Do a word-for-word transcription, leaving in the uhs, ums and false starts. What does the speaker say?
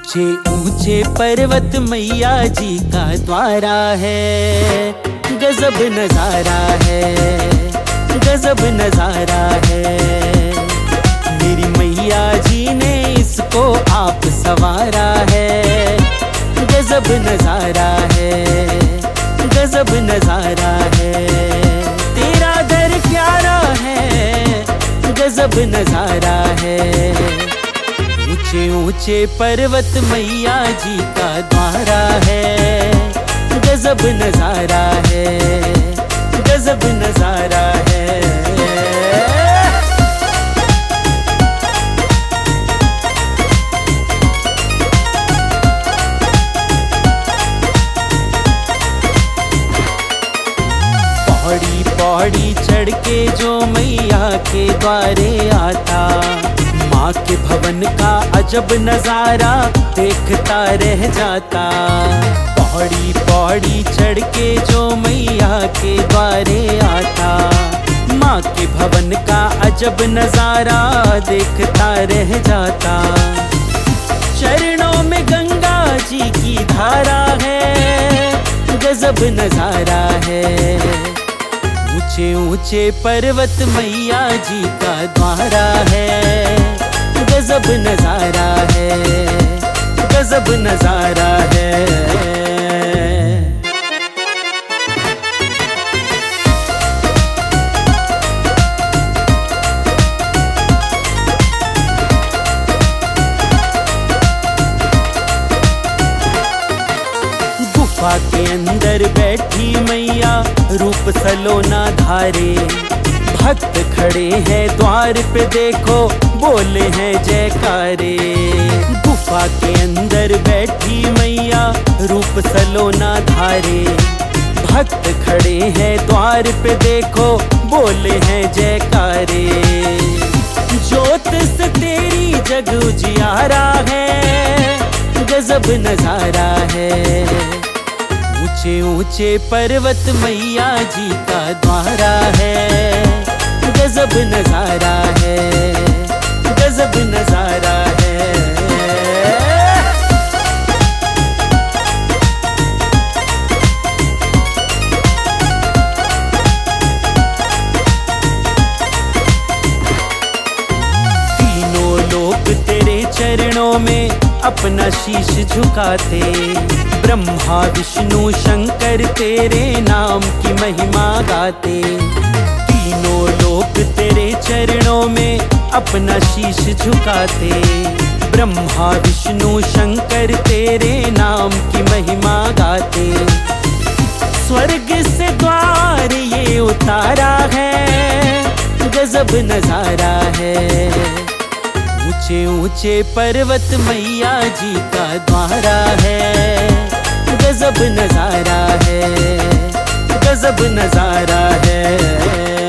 ऊंचे ऊंचे पर्वत मैया जी का द्वारा है, गजब नजारा है, गजब नजारा है। मेरी मैया जी ने इसको आप सवारा है, गजब नजारा है, गजब नजारा है। तेरा दर प्यारा है, गजब नजारा है। ऊंचे ऊंचे पर्वत मैया जी का द्वारा है, गजब नजारा है, गजब नजारा है। पौड़ी पौड़ी चढ़ के जो मैया के द्वारे आता, माँ के भवन का अजब नजारा देखता रह जाता। पौड़ी पौड़ी चढ़ के जो मैया के द्वारे आता, माँ के भवन का अजब नजारा देखता रह जाता। चरणों में गंगा जी की धारा है, गजब नजारा है। ऊंचे ऊंचे पर्वत मैया जी का द्वारा है, गजब नजारा है, गजब नजारा है। गुफा के अंदर बैठी मैया रूप सलोना धारे, भक्त खड़े हैं द्वार पे देखो बोले हैं जयकारे। गुफा के अंदर बैठी मैया रूप सलोना धारे, भक्त खड़े हैं द्वार पे देखो बोले हैं जयकारे। ज्योत से तेरी जग उजियारा है, गजब नजारा है। ऊंचे ऊंचे पर्वत मैया जी का द्वारा है, गजब नजारा है, गजब नजारा है। तीनों लोग तेरे चरणों में अपना शीश झुकाते, ब्रह्मा विष्णु शंकर तेरे नाम की महिमा गाते। तीनों लोग तेरे चरणों में अपना शीश झुकाते, ब्रह्मा विष्णु शंकर तेरे नाम की महिमा गाते। स्वर्ग से द्वार ये उतारा है, गजब नजारा है। ऊंचे ऊंचे पर्वत मैया जी का द्वारा है, गजब नजारा है, गजब नजारा है।